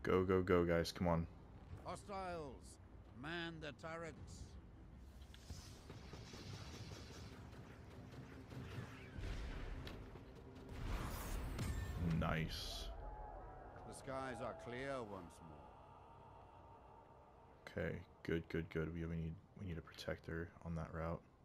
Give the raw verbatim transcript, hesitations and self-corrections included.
Go, go, go, guys. Come on. Hostiles! Man the turrets! Nice. The skies are clear once more. Okay, good, good, good. We, we need we need a protector on that route.